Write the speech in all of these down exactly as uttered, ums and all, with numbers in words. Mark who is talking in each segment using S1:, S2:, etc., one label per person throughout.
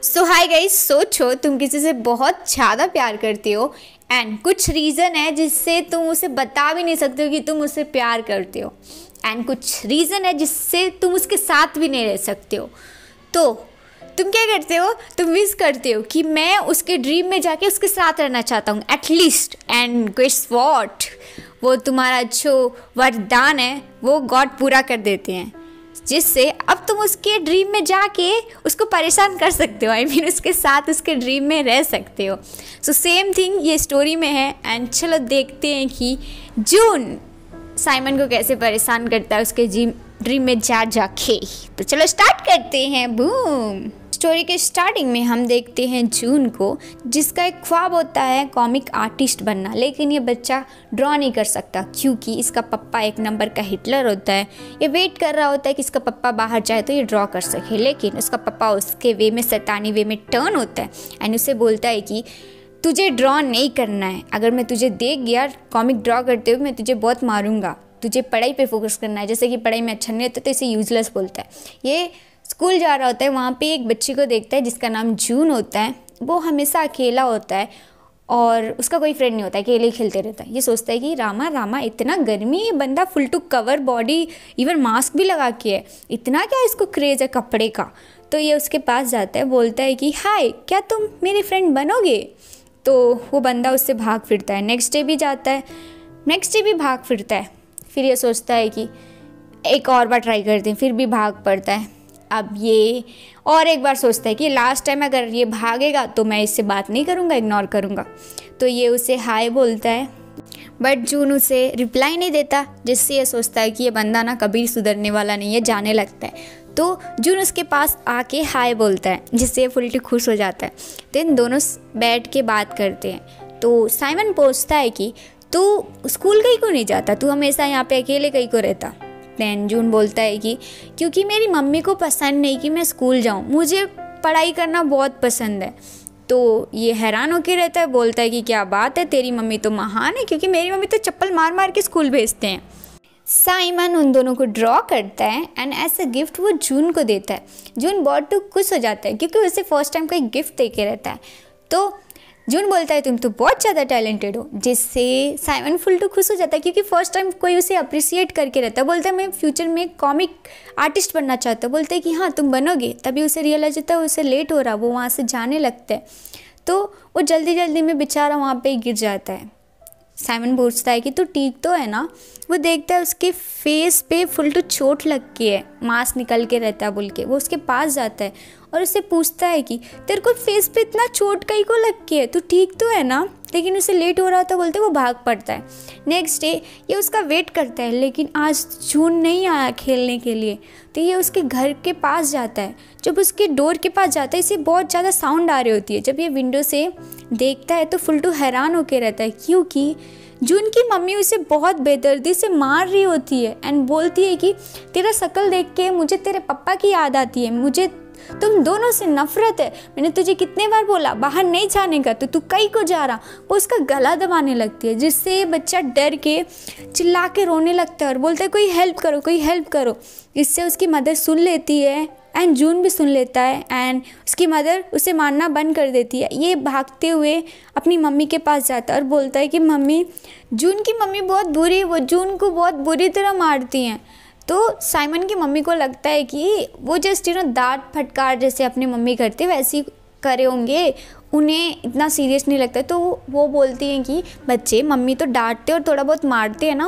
S1: सो hi guys, सोचो तुम किसी से बहुत ज़्यादा प्यार करते हो एंड कुछ रीज़न है जिससे तुम उसे बता भी नहीं सकते हो कि तुम उससे प्यार करते हो एंड कुछ रीज़न है जिससे तुम उसके साथ भी नहीं रह सकते हो। तो तुम क्या करते हो? तुम विश करते हो कि मैं उसके ड्रीम में जाके उसके साथ रहना चाहता हूँ एटलीस्ट। एंड गेस व्हाट, वो तुम्हारा जो वरदान है वो गॉड पूरा कर देते हैं, जिससे अब तुम उसके ड्रीम में जाके उसको परेशान कर सकते हो। आई I मीन mean, उसके साथ उसके ड्रीम में रह सकते हो। सो सेम थिंग ये स्टोरी में है एंड चलो देखते हैं कि जून साइमन को कैसे परेशान करता है उसके ड्रीम में जा जाके। तो चलो स्टार्ट करते हैं। बूम। स्टोरी के स्टार्टिंग में हम देखते हैं जून को, जिसका एक ख्वाब होता है कॉमिक आर्टिस्ट बनना, लेकिन ये बच्चा ड्रॉ नहीं कर सकता क्योंकि इसका पप्पा एक नंबर का हिटलर होता है। ये वेट कर रहा होता है कि इसका पप्पा बाहर जाए तो ये ड्रॉ कर सके, लेकिन उसका पप्पा उसके वे में शैतानी वे में टर्न होता है एंड उसे बोलता है कि तुझे ड्रॉ नहीं करना है, अगर मैं तुझे देख गया कॉमिक ड्रॉ करते हुए मैं तुझे बहुत मारूंगा, तुझे पढ़ाई पे फोकस करना है। जैसे कि पढ़ाई में अच्छा नहीं होता तो इसे यूजलेस बोलता है। ये स्कूल जा रहा होता है, वहाँ पे एक बच्ची को देखता है जिसका नाम जून होता है। वो हमेशा अकेला होता है और उसका कोई फ्रेंड नहीं होता है, अकेले ही खेलते रहता है। ये सोचता है कि रामा रामा इतना गर्मी, ये बंदा full to cover body, even mask भी लगा के है, इतना क्या इसको क्रेज़ है कपड़े का। तो ये उसके पास जाता है, बोलता है कि हाय, क्या तुम मेरे फ्रेंड बनोगे? तो वो बंदा उससे भाग फिरता है। नेक्स्ट डे भी जाता है, नेक्स्ट डे भी भाग फिरता है। फिर ये सोचता है कि एक और बार ट्राई करते हैं, फिर भी भाग पड़ता है। अब ये और एक बार सोचता है कि लास्ट टाइम अगर ये भागेगा तो मैं इससे बात नहीं करूँगा, इग्नोर करूँगा। तो ये उसे हाय बोलता है, बट जून उसे रिप्लाई नहीं देता, जिससे ये सोचता है कि ये बंदा ना कभी सुधरने वाला नहीं है, जाने लगता है। तो जून उसके पास आके हाय बोलता है, जिससे ये फुल्टी खुश हो जाता है। देन दोनों बैठ के बात करते हैं। तो साइमन पूछता है कि तू स्कूल कहीं को नहीं जाता, तू हमेशा यहाँ पे अकेले कहीं को रहता। दैन जून बोलता है कि क्योंकि मेरी मम्मी को पसंद नहीं कि मैं स्कूल जाऊँ, मुझे पढ़ाई करना बहुत पसंद है। तो ये हैरान होकर रहता है, बोलता है कि क्या बात है, तेरी मम्मी तो महान है, क्योंकि मेरी मम्मी तो चप्पल मार मार के स्कूल भेजते हैं। साइमन उन दोनों को ड्रॉ करता है एंड एज अ गिफ्ट वो जून को देता है। जून बहुत खुश हो जाता है क्योंकि उसे फर्स्ट टाइम कोई गिफ्ट दे के रहता है। तो जून बोलता है तुम तो बहुत ज़्यादा टैलेंटेड हो, जिससे साइमन फुल टू खुश हो जाता है क्योंकि फर्स्ट टाइम कोई उसे अप्रिशिएट करके रहता है। बोलता है मैं फ्यूचर में कॉमिक आर्टिस्ट बनना चाहता हूँ। बोलते हैं कि हाँ तुम बनोगे। तभी उसे रियलाइज होता है उसे लेट हो रहा, वो वहाँ से जाने लगता है। तो वो जल्दी जल्दी में बेचारा वहाँ पे गिर जाता है। साइमन पूछता है कि तू ठीक तो है ना? वो देखता है उसके फेस पे फुल टू चोट लग के है, मांस निकल के रहता है बोल के। वो उसके पास जाता है और उससे पूछता है कि तेरे को फेस पे इतना चोट कहीं को लग के है, तू ठीक तो है ना? लेकिन उसे लेट हो रहा था, बोलते वो भाग पड़ता है। नेक्स्ट डे ये उसका वेट करता है, लेकिन आज जून नहीं आया खेलने के लिए। तो ये उसके घर के पास जाता है। जब उसके डोर के पास जाता है इसे बहुत ज़्यादा साउंड आ रही होती है। जब ये विंडो से देखता है तो फुल टू हैरान होकर रहता है क्योंकि जून की मम्मी उसे बहुत बेदर्दी से मार रही होती है एंड बोलती है कि तेरा शक्ल देख के मुझे तेरे पापा की याद आती है, मुझे तुम दोनों से नफरत है, मैंने तुझे कितने बार बोला बाहर नहीं जाने का, तो तू कहीं को जा रहा। वो उसका गला दबाने लगती है, जिससे ये बच्चा डर के चिल्ला के रोने लगता है और बोलता है कोई हेल्प करो, कोई हेल्प करो। इससे उसकी मदर सुन लेती है एंड जून भी सुन लेता है एंड उसकी मदर उसे मारना बंद कर देती है। ये भागते हुए अपनी मम्मी के पास जाता है और बोलता है कि मम्मी, जून की मम्मी बहुत बुरी है, वो जून को बहुत बुरी तरह मारती हैं। तो साइमन की मम्मी को लगता है कि वो जस्ट यू नो डांट फटकार जैसे अपनी मम्मी करते वैसे ही करे होंगे, उन्हें इतना सीरियस नहीं लगता। तो वो बोलती हैं कि बच्चे, मम्मी तो डांटते और थोड़ा बहुत मारते हैं ना,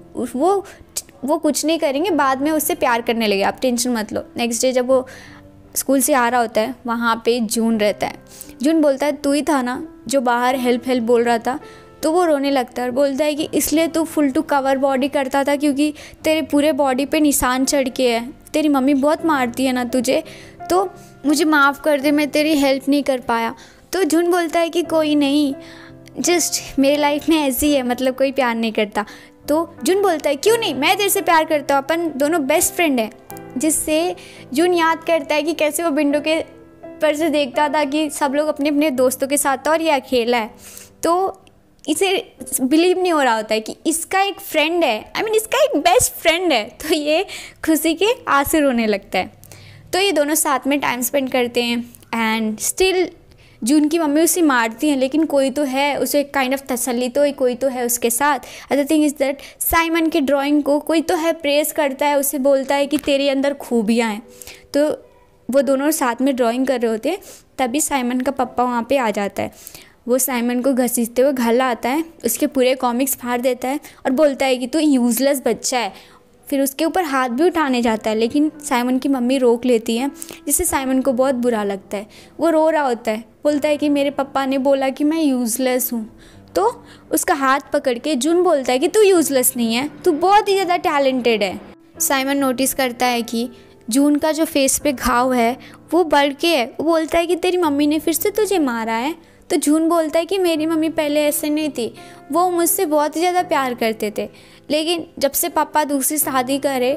S1: वो वो कुछ नहीं करेंगे, बाद में उससे प्यार करने लगे, आप टेंशन मत लो। नेक्स्ट डे जब वो स्कूल से आ रहा होता है, वहाँ पे जून रहता है। जून बोलता है तू ही था ना जो बाहर हेल्प हेल्प बोल रहा था? तो वो रोने लगता है और बोलता है कि इसलिए तू फुल टू कवर बॉडी करता था क्योंकि तेरे पूरे बॉडी पे निशान चढ़ के है, तेरी मम्मी बहुत मारती है ना तुझे, तो मुझे माफ़ कर दे, मैं तेरी हेल्प नहीं कर पाया। तो जून बोलता है कि कोई नहीं, जस्ट मेरी लाइफ में ऐसी है, मतलब कोई प्यार नहीं करता। तो जून बोलता है क्यों नहीं, मैं तेरे से प्यार करता हूँ, अपन दोनों बेस्ट फ्रेंड हैं। जिससे जून याद करता है कि कैसे वो विंडो के पर से देखता था कि सब लोग अपने अपने दोस्तों के साथ था और ये अकेला है। तो इसे बिलीव नहीं हो रहा होता है कि इसका एक फ्रेंड है, आई मीन इसका एक बेस्ट फ्रेंड है। तो ये खुशी के आंसू रोने लगता है। तो ये दोनों साथ में टाइम स्पेंड करते हैं एंड स्टिल जून की मम्मी उसे मारती हैं, लेकिन कोई तो है उसे काइंड ऑफ तसल्ली, तो कोई तो है उसके साथ। Other thing is that Simon के ड्राइंग को कोई तो है प्रेस करता है, उसे बोलता है कि तेरे अंदर खूबियाँ हैं। तो वो दोनों साथ में ड्राइंग कर रहे होते हैं, तभी साइमन का पापा वहाँ पे आ जाता है। वो साइमन को घसीटते हुए घर लाता है, उसके पूरे कॉमिक्स फाड़ देता है और बोलता है कि तू यूज़लेस बच्चा है। फिर उसके ऊपर हाथ भी उठाने जाता है, लेकिन साइमन की मम्मी रोक लेती है, जिससे साइमन को बहुत बुरा लगता है। वो रो रहा होता है, बोलता है कि मेरे पापा ने बोला कि मैं यूज़लेस हूँ। तो उसका हाथ पकड़ के जून बोलता है कि तू यूज़लेस नहीं है, तू बहुत ही ज़्यादा टैलेंटेड है। साइमन नोटिस करता है कि जून का जो फेस पे घाव है वो बढ़ के है। वो बोलता है कि तेरी मम्मी ने फिर से तुझे मारा है। तो जून बोलता है कि मेरी मम्मी पहले ऐसे नहीं थी, वो मुझसे बहुत ही ज़्यादा प्यार करते थे, लेकिन जब से पापा दूसरी शादी करे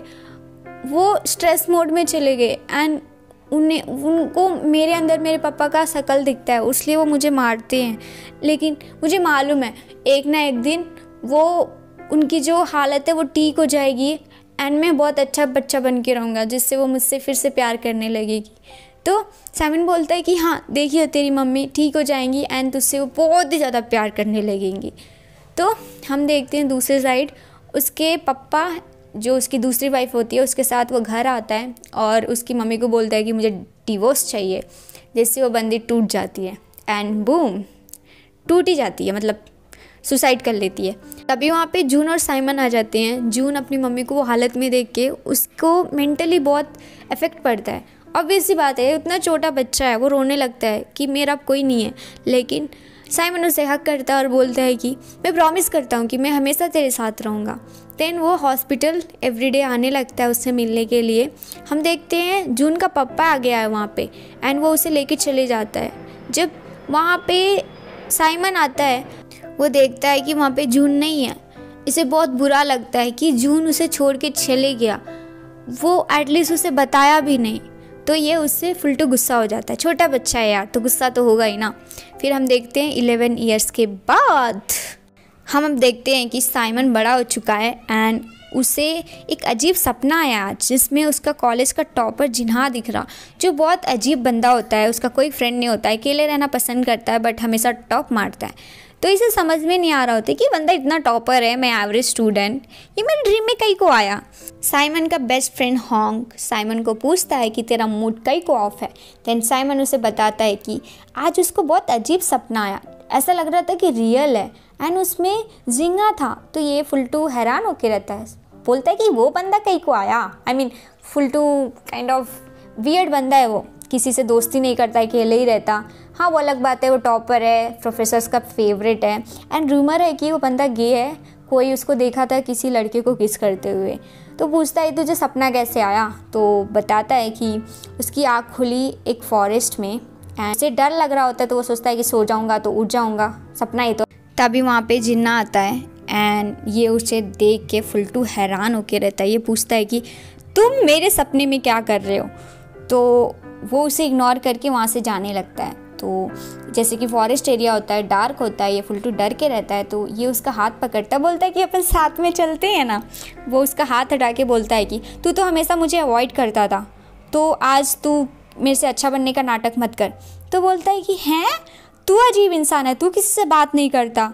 S1: वो स्ट्रेस मोड में चले गए एंड उन्हें उनको मेरे अंदर मेरे पापा का शकल दिखता है, इसलिए वो मुझे मारते हैं। लेकिन मुझे मालूम है एक ना एक दिन वो उनकी जो हालत है वो ठीक हो जाएगी एंड मैं बहुत अच्छा बच्चा बन के रहूँगा, जिससे वो मुझसे फिर से प्यार करने लगेगी। तो साइमन बोलता है कि हाँ देखिए तेरी मम्मी ठीक हो जाएंगी एंड तुझसे वो बहुत ही ज़्यादा प्यार करने लगेंगी। तो हम देखते हैं दूसरे साइड उसके पप्पा जो उसकी दूसरी वाइफ होती है उसके साथ वो घर आता है और उसकी मम्मी को बोलता है कि मुझे डिवोर्स चाहिए, जिससे वो बंदी टूट जाती है एंड बूम टूट ही जाती है, मतलब सुसाइड कर लेती है। तभी वहाँ पे जून और साइमन आ जाते हैं। जून अपनी मम्मी को वो हालत में देख के उसको मेंटली बहुत इफेक्ट पड़ता है। ऑब्वियस सी बात है, उतना छोटा बच्चा है, वो रोने लगता है कि मेरा अब कोई नहीं है। लेकिन साइमन उसे हक करता है और बोलता है कि मैं प्रॉमिस करता हूँ कि मैं हमेशा तेरे साथ रहूँगा। देन वो हॉस्पिटल एवरीडे आने लगता है उससे मिलने के लिए। हम देखते हैं जून का पापा आ गया है वहाँ पे एंड वो उसे लेके चले जाता है। जब वहाँ पे साइमन आता है वो देखता है कि वहाँ पे जून नहीं है। इसे बहुत बुरा लगता है कि जून उसे छोड़ के चले गया, वो एटलीस्ट उसे बताया भी नहीं। तो ये उससे फुल टू गुस्सा हो जाता है, छोटा बच्चा है यार तो गुस्सा तो होगा ही ना। फिर हम देखते हैं इलेवन ईयर्स के बाद हम अब देखते हैं कि साइमन बड़ा हो चुका है एंड उसे एक अजीब सपना आया आज, जिसमें उसका कॉलेज का टॉपर जिन्हा दिख रहा, जो बहुत अजीब बंदा होता है। उसका कोई फ्रेंड नहीं होता है, अकेले रहना पसंद करता है, बट हमेशा टॉप मारता है। तो इसे समझ में नहीं आ रहा होता कि बंदा इतना टॉपर है, मैं एवरेज स्टूडेंट, ये मेरे ड्रीम में कहीं को आया। साइमन का बेस्ट फ्रेंड हॉन्ग साइमन को पूछता है कि तेरा मूड कहीं को ऑफ है। देन साइमन उसे बताता है कि आज उसको बहुत अजीब सपना आया, ऐसा लग रहा था कि रियल है एंड उसमें जिंगा था। तो ये फुल टू हैरान होके रहता है, बोलता है कि वो बंदा कहीं को आया। I mean full to kind of weird बंदा है, वो किसी से दोस्ती नहीं करता, अकेले ही रहता। हाँ वो अलग बात है, वो टॉपर है, प्रोफेसर्स का फेवरेट है एंड रूमर है कि वो बंदा गे है, कोई उसको देखा था किसी लड़के को किस करते हुए। तो पूछता है तुझे सपना कैसे आया, तो बताता है कि उसकी आँख खुली एक फॉरेस्ट में एंड उसे डर लग रहा होता है, तो वो सोचता है कि सो जाऊँगा तो उठ जाऊँगा, सपना ही तो। तभी वहाँ पे जिन्ना आता है एंड ये उसे देख के फुल टू हैरान होके रहता है। ये पूछता है कि तुम मेरे सपने में क्या कर रहे हो। तो वो उसे इग्नोर करके वहाँ से जाने लगता है। तो जैसे कि फॉरेस्ट एरिया होता है, डार्क होता है, ये फुल टू डर के रहता है। तो ये उसका हाथ पकड़ता है, बोलता है कि अपन साथ में चलते हैं ना। वो उसका हाथ हटा के बोलता है कि तू तो हमेशा मुझे अवॉइड करता था, तो आज तू मेरे से अच्छा बनने का नाटक मत कर। तो बोलता है कि हैं तू अजीब इंसान है, तू किसी से बात नहीं करता,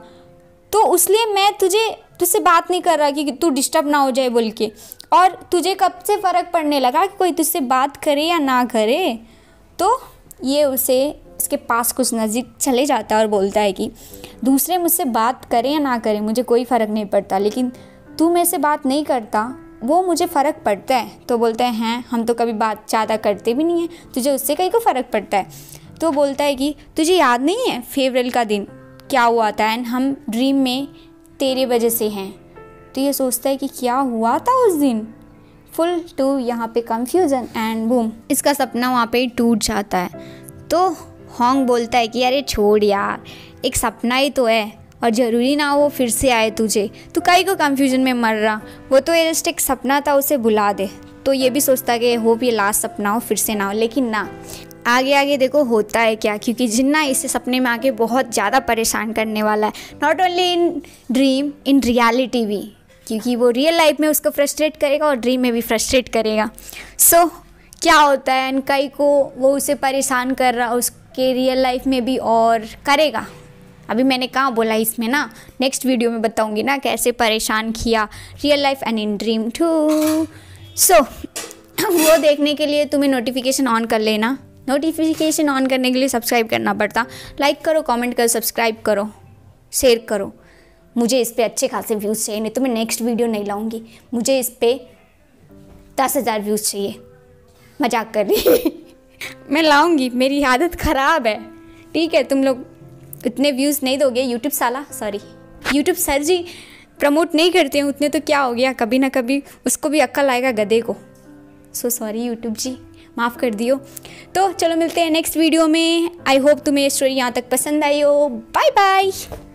S1: तो इसलिए मैं तुझे तुझसे बात नहीं कर रहा कि तू डिस्टर्ब ना हो जाए बोल के। और तुझे कब से फ़र्क पड़ने लगा कि कोई तुझसे बात करे या ना करे। तो ये उसे इसके पास कुछ नज़दीक चले जाता है और बोलता है कि दूसरे मुझसे बात करें या ना करें मुझे कोई फ़र्क नहीं पड़ता, लेकिन तू मेरे से बात नहीं करता वो मुझे फ़र्क पड़ता है। तो बोलता है हैं हम तो कभी बात ज़्यादा करते भी नहीं हैं, तुझे उससे कहीं को फ़र्क पड़ता है। तो बोलता है कि तुझे याद नहीं है फेवरल का दिन क्या हुआ था एंड हम ड्रीम में तेरे वजह से हैं। तो ये सोचता है कि क्या हुआ था उस दिन। फुल टू यहाँ पे कंफ्यूजन एंड बूम इसका सपना वहाँ पे टूट जाता है। तो हॉन्ग बोलता है कि यार ये छोड़ यार, एक सपना ही तो है और ज़रूरी ना वो फिर से आए तुझे, तू काहे को कंफ्यूजन में मर रहा, वो तो ये जस्ट एक सपना था, उसे भुला दे। तो ये भी सोचता कि होप ये लास्ट सपना हो, फिर से ना हो। लेकिन ना, आगे आगे देखो होता है क्या, क्योंकि जिन्ना इसे सपने में आके बहुत ज़्यादा परेशान करने वाला है, not only in dream in reality भी, क्योंकि वो रियल लाइफ में उसको फ्रस्ट्रेट करेगा और ड्रीम में भी फ्रस्ट्रेट करेगा। सो so, क्या होता है एंड कई को वो उसे परेशान कर रहा उसके रियल लाइफ में भी और करेगा। अभी मैंने कहाँ बोला इसमें ना, नेक्स्ट वीडियो में बताऊंगी ना कैसे परेशान किया real life and in dream too. So वो देखने के लिए तुम्हें नोटिफिकेशन ऑन कर लेना। नोटिफिकेशन ऑन करने के लिए सब्सक्राइब करना पड़ता। लाइक करो, कमेंट करो, सब्सक्राइब करो, शेयर करो। मुझे इस पर अच्छे खासे व्यूज़ चाहिए, नहीं तो मैं नेक्स्ट वीडियो नहीं लाऊंगी। मुझे इस पर दस हज़ार व्यूज़ चाहिए। मजाक कर रही मैं लाऊंगी, मेरी आदत ख़राब है। ठीक है, तुम लोग इतने व्यूज़ नहीं दोगे। यूट्यूब साला, sorry YouTube sir ji promote नहीं करते हैं उतने, तो क्या हो गया, कभी ना कभी उसको भी अक्ल आएगा गधे को। सो सॉरी यूट्यूब जी, माफ़ कर दियो। तो चलो मिलते हैं नेक्स्ट वीडियो में। आई होप तुम्हें ये स्टोरी यहाँ तक पसंद आई हो। Bye bye.